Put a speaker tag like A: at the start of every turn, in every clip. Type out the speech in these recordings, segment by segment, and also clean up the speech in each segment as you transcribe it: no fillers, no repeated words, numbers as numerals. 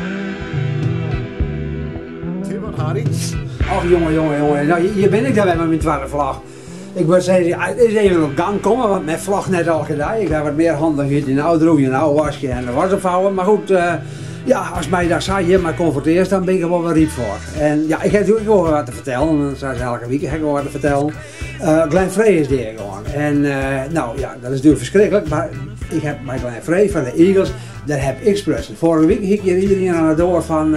A: Harry. Ach jongen. Nou, hier ben ik dan weer met mijn tweede vlag. Ik wil zeggen, het is even op gang komen, want met vlag net al gedaan. Ik heb wat meer handigheid in nou droeg je nou wasje en de was opvouwen. Maar goed, ja, als mij daar zei, je maar confronteert, dan ben ik er wel weer riep voor. En ja, ik heb natuurlijk wel wat te vertellen, zoals elke week heb ik wel wat te vertellen. Glenn Frey is die gewoon. En nou ja, dat is natuurlijk verschrikkelijk, maar ik heb bij Glenn Frey van de Eagles, daar heb ik expressen. Vorige week ging hier iedereen aan het door van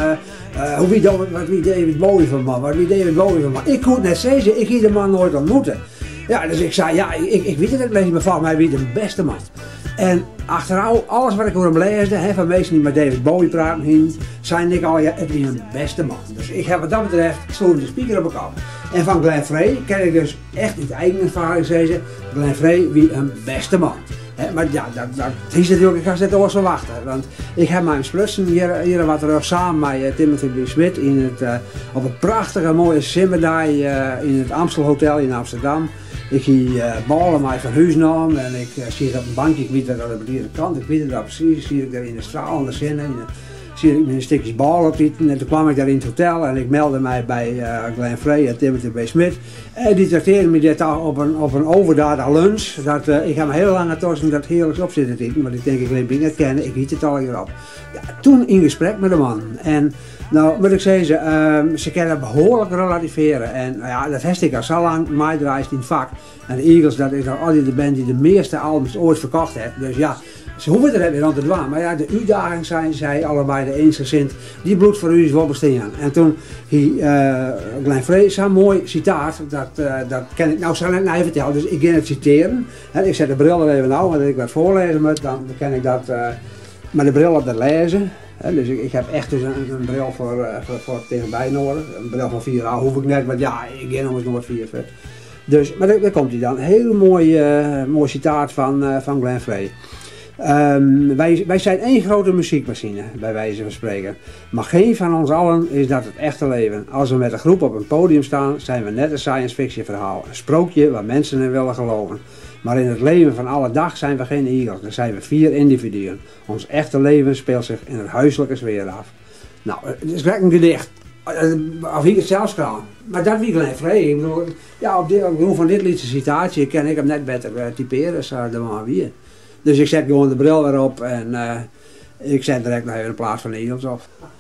A: wat wie David Bowie van man, Ik kon het net zeggen, ik heb de man nooit ontmoeten. Ja, dus ik zei, ja, ik weet het niet, lees me van mij wie de beste man. En achteraf, alles wat ik over hem leesde, van mensen die met David Bowie praten, zei ik al, ja, het is een beste man. Dus ik heb wat dat betreft, sloeg de speaker op elkaar. En van Glenn Frey ken ik dus echt niet eigen ervaring zeggen, Glenn Frey wie een beste man. Maar ja, dat is natuurlijk, ik ga het ook zo wachten. Want ik heb mijn splussen hier wat terug samen met Timothy B. Smith op een prachtige mooie simmerdag in het Amstel Hotel in Amsterdam. Ik ga ballen mij van huis nam en ik zie het op een bankje, ik weet dat aan de andere kant, ik weet het dat precies, zie ik daar in de stralende zinnen, zie ik met een stukje bal opbieden en toen kwam ik daar in het hotel en ik meldde mij bij Glenn Frey en Timothy B. Smith. En die trakteerden me dit op een overdaad lunch. Ik heb me heel lang aan tossen dat heerlijks op zitten eten, maar ik denk ik alleen niet kennen, ik weet het al hierop. Ja, toen in gesprek met de man. En nou moet ik zeggen, ze kunnen behoorlijk relativeren en nou ja, dat heeft ik al zo lang meedraaid in het vak. En de Eagles, dat is nou altijd de band die de meeste albums ooit verkocht heeft. Dus ja, ze hoeven er weer aan te doen. Maar ja, de uitdaging zijn zij allebei de eensgezind. Die bloed voor u is wel bestaan. En toen Glenn Frey zo'n mooi citaat, dat kan ik nou zo net naar vertellen. Dus ik ga het citeren. Ik zet de bril er even nou, want ik wat voorlezen moet, dan kan ik dat met de bril op dat lezen. Dus ik heb echt dus een bril voor tegenbij nodig. Een bril van 4A hoef ik net, maar ja, ik ga nog eens nooit 4 vet. Dus, maar daar komt hij dan. Een heel mooi citaat van Glenn Frey. Wij zijn één grote muziekmachine, bij wijze van spreken. Maar geen van ons allen is dat het echte leven. Als we met een groep op een podium staan, zijn we net een science fiction verhaal. Een sprookje waar mensen in willen geloven. Maar in het leven van alle dag zijn we geen Eagles, dan zijn we 4 individuen. Ons echte leven speelt zich in het huiselijke sfeer af. Nou, het is gelijk een gedicht. Of ik het zelfs kan. Maar dat wie Glenn Frey. Ik bedoel, ja, op grond van dit liedje citatie kan ik hem net beter typeren, zou de man wie. Dus ik zet gewoon de bril weer op en ik zet direct nog even een plaats van de Eagles op.